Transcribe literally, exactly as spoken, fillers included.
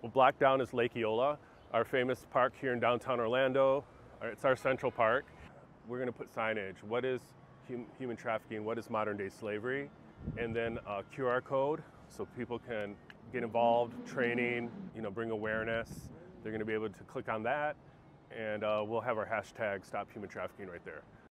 We'll block down is Lake Eola, our famous park here in downtown Orlando. It's our central park. We're going to put signage. What is hum human trafficking? What is modern day slavery? And then a Q R code so people can get involved, training, you know, bring awareness. They're going to be able to click on that, and uh, we'll have our hashtag Stop Human Trafficking right there.